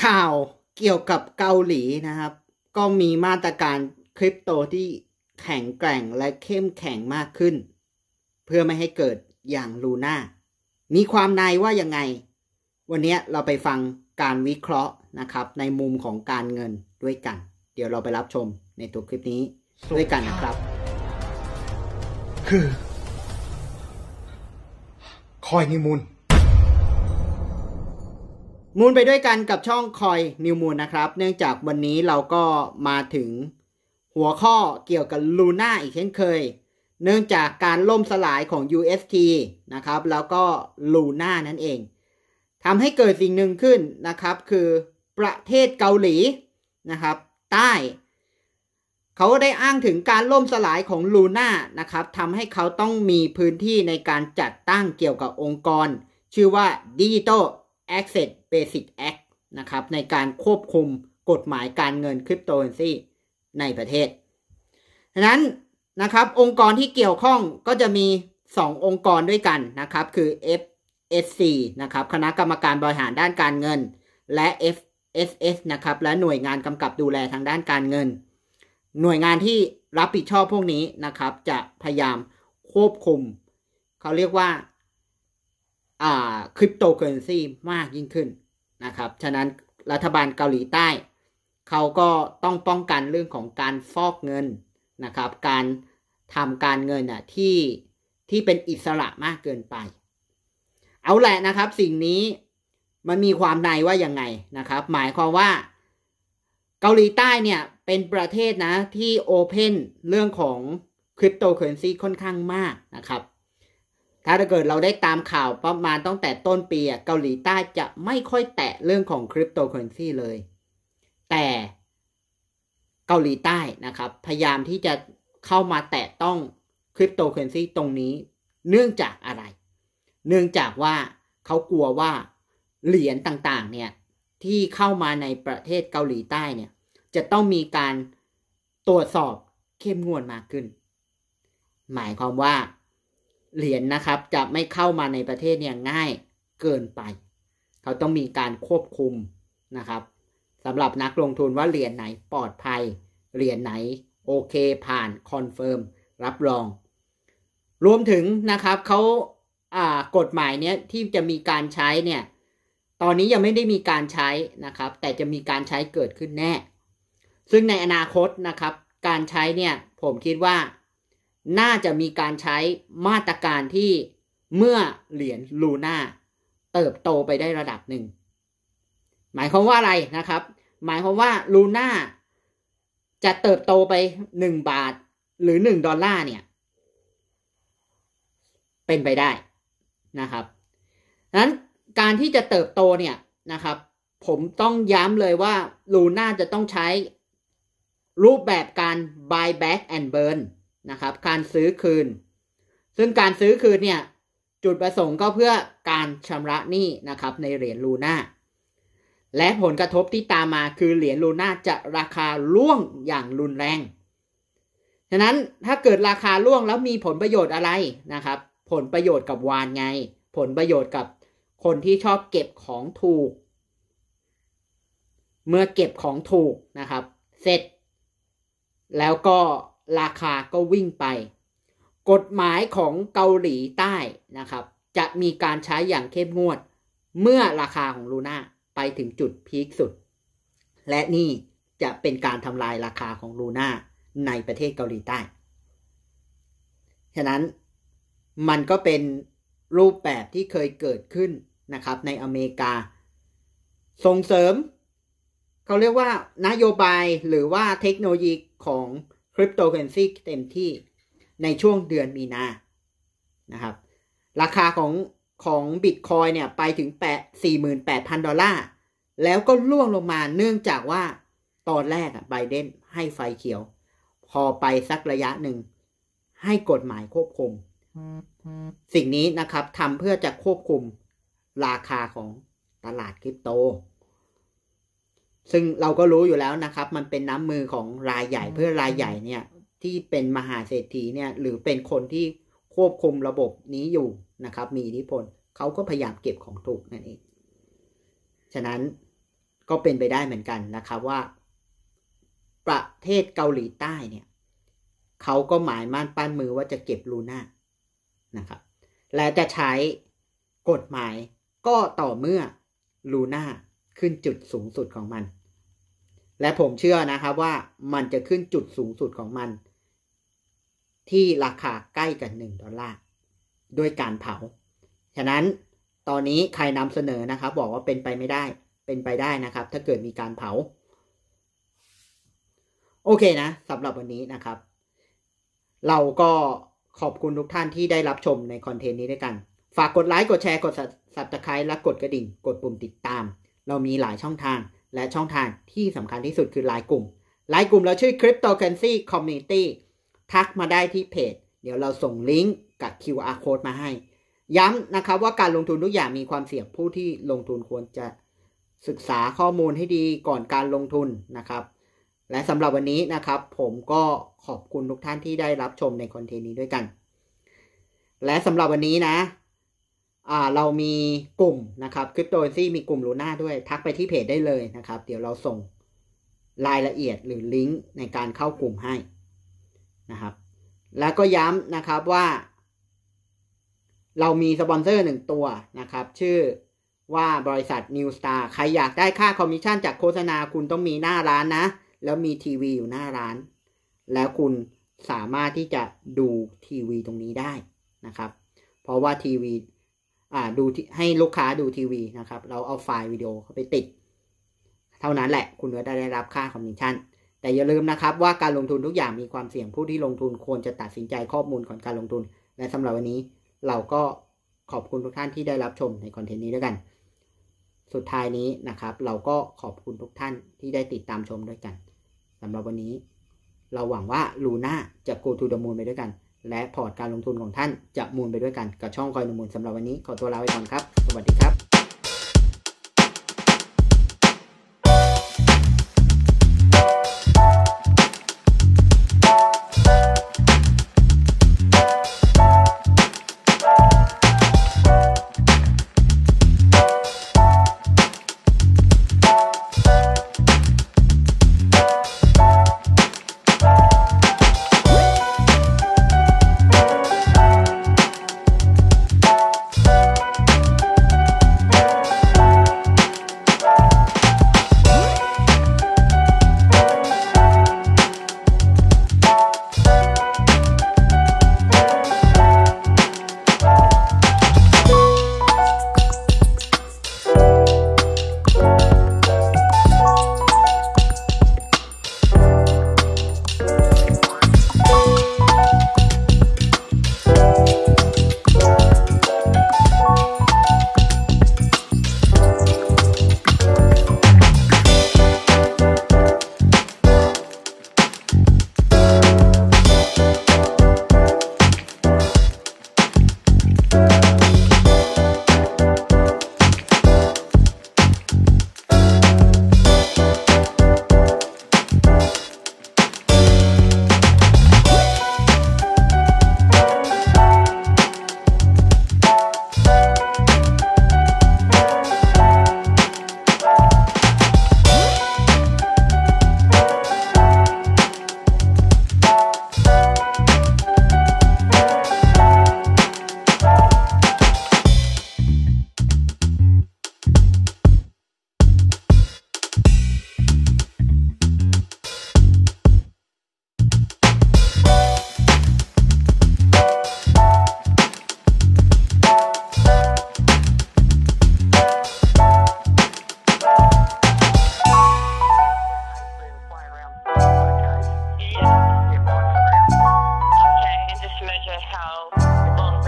ข่าวเกี่ยวกับเกาหลีนะครับก็มีมาตรการคริปโตที่แข็งแกร่งและเข้มแข็งมากขึ้นเพื่อไม่ให้เกิดอย่างลูน่ามีความในว่ายังไงวันนี้เราไปฟังการวิเคราะห์นะครับในมุมของการเงินด้วยกันเดี๋ยวเราไปรับชมในตัวคลิปนี้ด้วยกันนะครับคือคอยนิวมูลไปด้วยกันกับช่องคอยนิวมูลนะครับเนื่องจากวันนี้เราก็มาถึงหัวข้อเกี่ยวกับลูน่าอีกเช่นเคยเนื่องจากการล่มสลายของ UST นะครับแล้วก็ลูน่านั่นเองทำให้เกิดสิ่งหนึ่งขึ้นนะครับคือประเทศเกาหลีนะครับใต้เขาได้อ้างถึงการล่มสลายของลูน่านะครับทำให้เขาต้องมีพื้นที่ในการจัดตั้งเกี่ยวกับองค์กรชื่อว่า Digital Asset Basic Act นะครับในการควบคุมกฎหมายการเงินคริปโตเคอเรนซีในประเทศฉะนั้นนะครับองค์กรที่เกี่ยวข้องก็จะมี2องค์กรด้วยกันนะครับคือ FSC นะครับคณะกรรมการบริหารด้านการเงินและ FSS นะครับและหน่วยงานกำกับดูแลทางด้านการเงินหน่วยงานที่รับผิดชอบพวกนี้นะครับจะพยายามควบคุมเขาเรียกว่าคริปโตเคอเรนซีมากยิ่งขึ้นนะครับฉะนั้นรัฐบาลเกาหลีใต้เขาก็ต้องป้องกันเรื่องของการฟอกเงินนะครับการทำการเงินที่เป็นอิสระมากเกินไปเอาแหละนะครับสิ่งนี้มันมีความในว่ายังไงนะครับหมายความว่าเกาหลีใต้เนี่ยเป็นประเทศนะที่โอเพนเรื่องของคริปโตเคอเรนซีค่อนข้างมากนะครับถ้าเกิดเราได้ตามข่าวประมาณตั้งแต่ต้นปีเกาหลีใต้จะไม่ค่อยแตะเรื่องของคริปโตเคอเรนซีเลยแต่เกาหลีใต้นะครับพยายามที่จะเข้ามาแตะต้องคริปโตเคอเรนซีตรงนี้เนื่องจากอะไรเนื่องจากว่าเขากลัวว่าเหรียญต่างๆเนี่ยที่เข้ามาในประเทศเกาหลีใต้เนี่ยจะต้องมีการตรวจสอบเข้มงวดมากขึ้นหมายความว่าเหรียญนะครับจะไม่เข้ามาในประเทศเนี่ยง่ายเกินไปเขาต้องมีการควบคุมนะครับสำหรับนักลงทุนว่าเหรียญไหนปลอดภัยเหรียญไหนโอเคผ่านคอนเฟิร์มรับรองรวมถึงนะครับเขากฎหมายเนี้ยที่จะมีการใช้เนี่ยตอนนี้ยังไม่ได้มีการใช้นะครับแต่จะมีการใช้เกิดขึ้นแน่ซึ่งในอนาคตนะครับการใช้เนี่ยผมคิดว่าน่าจะมีการใช้มาตรการที่เมื่อเหรียญลูน่าเติบโตไปได้ระดับหนึ่งหมายความว่าอะไรนะครับหมายความว่าลูน่าจะเติบโตไป1 บาทหรือ$1เนี่ยเป็นไปได้นะครับนั้นการที่จะเติบโตเนี่ยนะครับผมต้องย้ำเลยว่าลูน่าจะต้องใช้รูปแบบการ buy back and burn นะครับการซื้อคืนซึ่งการซื้อคืนเนี่ยจุดประสงค์ก็เพื่อการชำระหนี้นะครับในเหรียญลูน่าและผลกระทบที่ตามมาคือเหรียญลูน่าจะราคาร่วงอย่างรุนแรงฉะนั้นถ้าเกิดราคาร่วงแล้วมีผลประโยชน์อะไรนะครับผลประโยชน์กับวานไงผลประโยชน์กับคนที่ชอบเก็บของถูกเมื่อเก็บของถูกนะครับเสร็จแล้วก็ราคาก็วิ่งไปกฎหมายของเกาหลีใต้นะครับจะมีการใช้อย่างเข้มงวดเมื่อราคาของลูน่าไปถึงจุดพีคสุดและนี่จะเป็นการทำลายราคาของลูน่าในประเทศเกาหลีใต้ฉะนั้นมันก็เป็นรูปแบบที่เคยเกิดขึ้นนะครับในอเมริกาส่งเสริมเขาเรียกว่านโยบายหรือว่าเทคโนโลยีของคริปโตเคอเรนซีเต็มที่ในช่วงเดือนมีนานะครับราคาของบิตคอยเนี่ยไปถึง$48,000แล้วก็ร่วงลงมาเนื่องจากว่าตอนแรกไบเดนให้ไฟเขียวพอไปสักระยะหนึ่งให้กฎหมายควบคุมสิ่งนี้นะครับทำเพื่อจะควบคุมราคาของตลาดคริปโตซึ่งเราก็รู้อยู่แล้วนะครับมันเป็นน้ำมือของรายใหญ่เพื่อรายใหญ่เนี่ยที่เป็นมหาเศรษฐีเนี่ยหรือเป็นคนที่ควบคุมระบบนี้อยู่นะครับมีอิทธิพลเขาก็พยายามเก็บของถูกนั่นเองฉะนั้นก็เป็นไปได้เหมือนกันนะครับว่าประเทศเกาหลีใต้เนี่ยเขาก็หมายมั่นปั้นมือว่าจะเก็บลูน่านะครับและจะใช้กฎหมายก็ต่อเมื่อลูน่าขึ้นจุดสูงสุดของมันและผมเชื่อนะครับว่ามันจะขึ้นจุดสูงสุดของมันที่ราคาใกล้กัน$1ด้วยการเผาฉะนั้นตอนนี้ใครนำเสนอนะครับบอกว่าเป็นไปไม่ได้เป็นไปได้นะครับถ้าเกิดมีการเผาโอเคนะสำหรับวันนี้นะครับเราก็ขอบคุณทุกท่านที่ได้รับชมในคอนเทนต์นี้ด้วยกันฝากกดไลค์กดแชร์กด Subscribe และกดกระดิ่งกดปุ่มติดตามเรามีหลายช่องทางและช่องทางที่สำคัญที่สุดคือไลน์กลุ่มเราชื่อ Cryptocurrency Community ทักมาได้ที่เพจเดี๋ยวเราส่งลิงก์กับ QR Code มาให้ย้ำนะครับว่าการลงทุนทุกอย่างมีความเสี่ยงผู้ที่ลงทุนควรจะศึกษาข้อมูลให้ดีก่อนการลงทุนนะครับและสำหรับวันนี้นะครับผมก็ขอบคุณทุกท่านที่ได้รับชมในคอนเทนต์นี้ด้วยกันและสำหรับวันนี้นะเรามีกลุ่มนะครับ Cryptocurrency มีกลุ่มลูน่าด้วยทักไปที่เพจได้เลยนะครับเดี๋ยวเราส่งรายละเอียดหรือลิงก์ในการเข้ากลุ่มให้นะครับแล้วก็ย้ำนะครับว่าเรามีสปอนเซอร์1ตัวนะครับชื่อว่าบริษัท New Star ใครอยากได้ค่าคอมมิชชั่นจากโฆษณาคุณต้องมีหน้าร้านนะแล้วมีทีวีอยู่หน้าร้านแล้วคุณสามารถที่จะดูทีวีตรงนี้ได้นะครับเพราะว่าทีวีดูให้ลูกค้าดูทีวีนะครับเราเอาไฟล์วิดีโอเข้าไปติดเท่านั้นแหละคุณก็ได้รับค่าคอมมิชชั่นแต่อย่าลืมนะครับว่าการลงทุนทุกอย่างมีความเสี่ยงผู้ที่ลงทุนควรจะตัดสินใจข้อมูลก่อนการลงทุนและสำหรับวันนี้เราก็ขอบคุณทุกท่านที่ได้รับชมในคอนเทนต์นี้ด้วยกันสุดท้ายนี้นะครับเราก็ขอบคุณทุกท่านที่ได้ติดตามชมด้วยกันสำหรับวันนี้เราหวังว่าลูน่าจะ go to the moon ไปด้วยกันและพอร์ตการลงทุนของท่านจะมูลไปด้วยกันกับช่องคอยนมูลสำหรับวันนี้ขอตัวลาไปก่อนครับสวัสดีครับ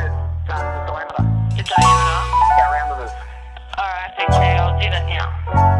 Alright, okay, I'll do that now.